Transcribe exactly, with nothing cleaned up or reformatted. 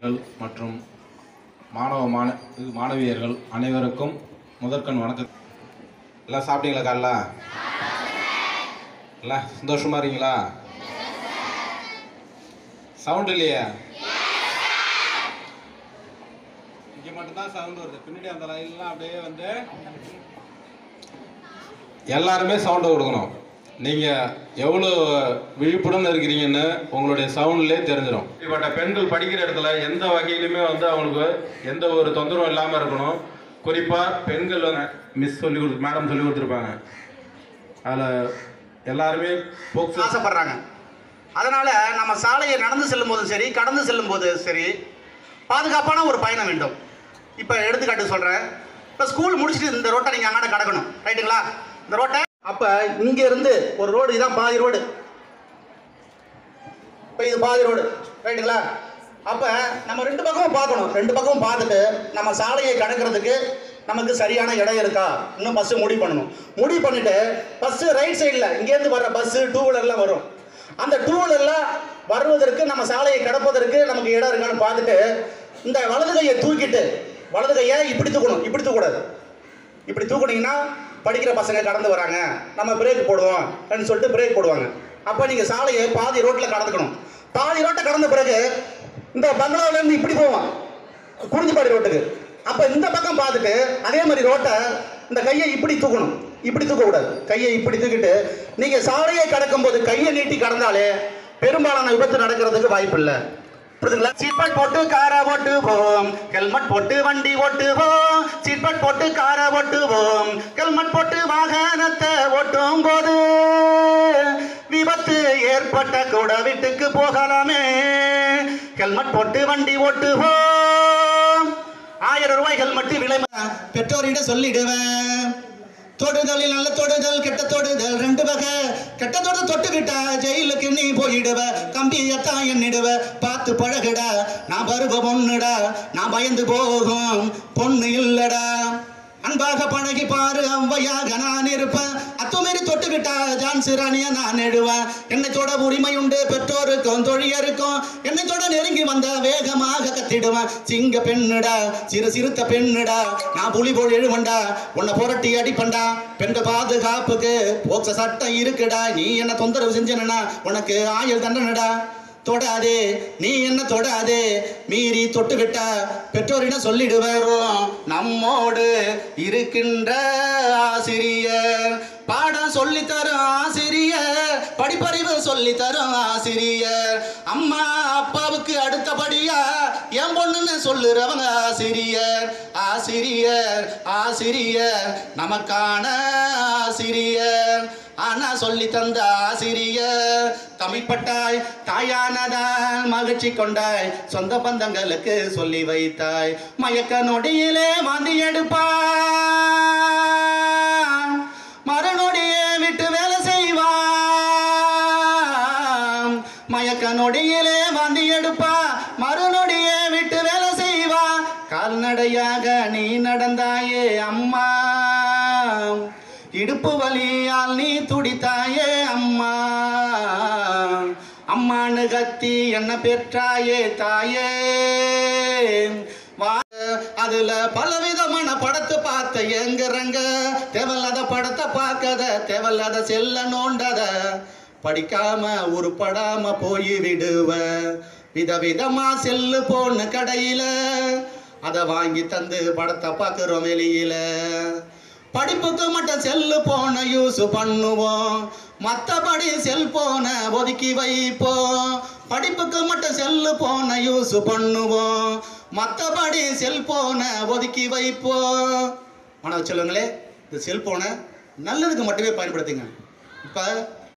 மற்றும் மாணவ மாண மாணவியர்கள் அனைவருக்கும் முதற்கண் வணக்கம். எல்லாம் சாப்பிட்டீங்களா? காலைல எல்லாம் சந்தோஷமா இருக்கீங்களா? சவுண்ட் இல்லையா? இங்கே மட்டும்தான் சவுண்ட் வருது. பின்னாடி அந்த லைன்லாம் அப்படியே வந்து எல்லாருமே சவுண்டை கொடுக்கணும். நீங்கள் எவ்வளோ விழிப்புடன் இருக்கிறீங்கன்னு உங்களுடைய சவுண்ட்லேயே தெரிஞ்சிடும். இப்பட்ட பெண்கள் படிக்கிற இடத்துல எந்த வகையிலுமே வந்து அவங்களுக்கு எந்த ஒரு தொந்தரவும் இல்லாமல் இருக்கணும். குறிப்பாக பெண்கள் வந்து மிஸ் சொல்லி கொடுத்து மேடம் சொல்லி கொடுத்துருப்பாங்க. அதில் எல்லாருமே போக்ஸ் ஆசைப்படுறாங்க. அதனால் நம்ம சாலையை நடந்து செல்லும் போதும் சரி, கடந்து செல்லும் போது சரி, பாதுகாப்பான ஒரு பயணம் வேண்டும். இப்போ எடுத்துக்காட்டு சொல்கிறேன். இப்போ ஸ்கூல் முடிச்சுட்டு இந்த ரோட்டை நீங்கள் அங்காட கடக்கணும், ரைட்டுங்களா? இந்த ரோட்டை அப்போ இங்கே இருந்து ஒரு ரோடு, இதான் பாதி ரோடு. இப்போ இது பாதி ரோடு, ரைட்டுங்களா? அப்போ நம்ம ரெண்டு பக்கமும் பார்க்கணும். ரெண்டு பக்கமும் பார்த்துட்டு நம்ம சாலையை கடக்கிறதுக்கு நமக்கு சரியான இடம் இருக்கா இன்னும் பஸ்ஸு முடிவு பண்ணணும். முடிவு பண்ணிவிட்டு பஸ்ஸு ரைட் சைடில் இங்கேருந்து வர்ற பஸ்ஸு டூ வீலர்லாம் வரும். அந்த டூ வீலர்லாம் வருவதற்கு நம்ம சாலையை கடப்பதற்கு நமக்கு இடம் இருக்கான்னு பார்த்துட்டு இந்த வலது கையை தூக்கிட்டு, வலது கையை இப்படி தூக்கணும், இப்படி தூக்கக்கூடாது. இப்படி தூக்குனீங்கன்னா படிக்கிற பசங்க கடந்து வராங்க, நம்ம பிரேக் போடுவோம் அப்படின்னு சொல்லிட்டு பிரேக் போடுவாங்க. அப்போ நீங்கள் சாலையை பாதி ரோட்டில் கடந்துக்கணும். பாதி ரோட்டை கடந்த பிறகு இந்த பங்களாவிலேருந்து இப்படி போவான் குறிஞ்சிப்பாடி ரோட்டுக்கு. அப்போ இந்த பக்கம் பார்த்துட்டு அதே மாதிரி ரோட்டை இந்த கையை இப்படி தூக்கணும், இப்படி தூக்கக்கூடாது. கையை இப்படி தூக்கிட்டு நீங்கள் சாலையை கடக்கும் போது கையை நீட்டி கடந்தாலே பெரும்பாலான விபத்து நடக்கிறதுக்கு வாய்ப்பு இல்லை. புரியுதுங்களா? சீட் பெல்ட் போட்டு காரை ஓட்டுவோம், ஹெல்மெட் போட்டு வண்டி ஓட்டுவோம். சீட் பெல்ட் போட்டு காரை ஓட்டுவோம், ஹெல்மெட் போட்டு வாகனத்தை ஓட்டும் போது விபத்து ஏற்பட்ட கூட வீட்டுக்கு போகலாமே. ஹெல்மெட் போட்டு வண்டி ஓட்டுவோம். ஆயிரம் ரூபாய் ஹெல்மெட் விலை பெற்றோரிடம் சொல்லிடுவேன். தொடுதலில் நல்ல தொடுதல், கெட்ட தொடுதல் ரெண்டு வகை. கெட்ட தொடுதல் தொட்டுக்கிட்டா ஜெயிலுக்கு நீ போயிடுவ. கம்பியத்தான் எண்ணிடுவ. பார்த்து பழகுடா, நான் பருவ பொண்ணுடா, நான் பயந்து போகும் பொண்ணு இல்லடா. அன்பாக பழகி பாரு, அவ்வையாக நான் இருப்பேன். அத்துமாரி தொட்டுக்கிட்டா ஜான்சி ராணியா நான் நெடுவேன். என்னை தொட உரிமை உண்டு பெற்றோருக்கும் தொழியருக்கும். என்னை தொட நெருங்கி வந்த வேகமாக கத்திடுவேன். சிங்க பெண்ணுடா, சிறு சிறுத்த பெண்ணுடா, நான் புலி போல் எழுவண்டா, உன்னை புரட்டி அடிப்பண்டா. பெண்கள் பாதுகாப்புக்கு போக்ச சட்டம் இருக்குடா. நீ என்ன தொந்தரவு செஞ்சனா உனக்கு ஆயுள் தண்டனடா. தொடாதே, நீ என்ன தொடாதே, மீறி தொட்டு விட்டா பெற்றோரிடம் சொல்லிடுவோம். நம்மோடு இருக்கின்ற ஆசிரியர், பாடம் சொல்லித்தரும் ஆசிரியர், படிப்பறிவு சொல்லித்தரும் ஆசிரியர், அம்மா அப்பாவுக்கு அடுத்தபடியா என் பொண்ணுன்னு சொல்லுறவங்க ஆசிரியர். ஆசிரியர் ஆசிரியர் நமக்கான ஆசிரியர், ஆனா சொல்லி தந்த ஆசிரியர். தமிழ் பட்டாய் தாயானதால் மகிழ்ச்சி கொண்டாய், சொந்த பந்தங்களுக்கு சொல்லி வைத்தாய். மயக்க நொடியிலே வாந்தி எடுப்பான், மறுநொடியே விட்டு வேலை செய்வான். மயக்க நொடியிலே வாந்தி எடுப்பா, மறுநொடியே விட்டு வேலை செய்வா. கால்நடையாக நீ நடந்தாயே அம்மா, இடுப்பு வலியால் நீ துடித்தாயே அம்மா. அம்மானு கத்தி என்ன பெற்றாயே தாயே. அதுல பலவிதமான படத்தை பார்த்த எங்கிறங்க, தேவல்லாத படத்தை பார்க்கத, தேவல்லாத செல்ல நோண்டத, படிக்காம உருப்படாம போய் விடுவ. விதவிதமா செல்லு போன கடையில அதை வாங்கி தந்து படத்தை பார்க்குறோம் வெளியில. படிப்புக்கு மட்டும் செல்லு போன யூஸ் பண்ணுவோம், மற்றபடி செல்போனை ஒதுக்கி வைப்போம். படிப்புக்கு மட்டும் செல்லு போன யூஸ் பண்ணுவோம், மற்றபடி செல்போனை ஒதுக்கி வைப்போம். மாணவ செல்வங்களே, இந்த செல்போனை நல்லதுக்கு மட்டுமே பயன்படுத்துங்க. இப்போ